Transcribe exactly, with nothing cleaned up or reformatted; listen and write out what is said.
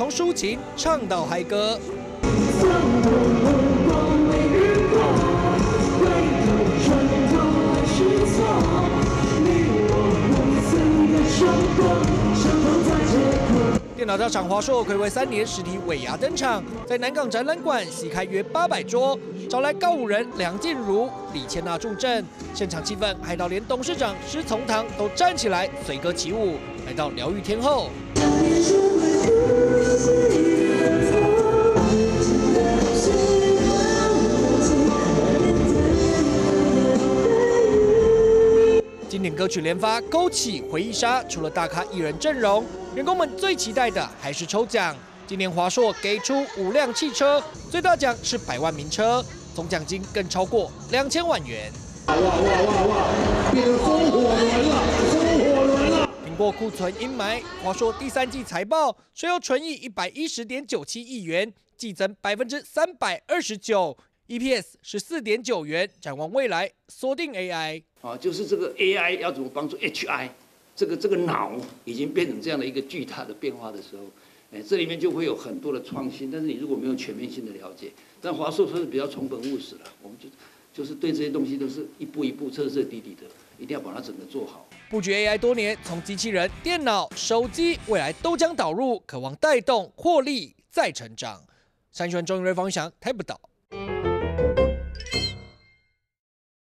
从抒情唱到嗨歌。 电脑大厂华硕睽违三年实体尾牙登场，在南港展览馆席开约八百桌，找来告五人梁静茹、李千娜助阵，现场气氛嗨到连董事长施从堂都站起来随歌起舞，来到疗愈天后。 经典歌曲连发，勾起回忆杀。除了大咖艺人阵容，员工们最期待的还是抽奖。今年华硕给出五辆汽车，最大奖是百万名车，总奖金更超过两千万元。哇哇哇哇！变成风火轮了，风火轮了！挺过库存阴霾，华硕第三季财报税后纯益一百一十点九七亿元，季增百分之三百二十九。 E P S 是四点九元，展望未来，锁定 A I。 啊，就是这个 A I 要怎么帮助 H I， 这个这个脑已经变成这样的一个巨大的变化的时候，哎，这里面就会有很多的创新。但是你如果没有全面性的了解，但华硕说是比较从本务实了，我们就就是对这些东西都是一步一步彻彻底底的，一定要把它整个做好。 布局 A I 多年，从机器人、电脑、手机，未来都将导入，渴望带动获利再成长。三选中瑞方向台不岛。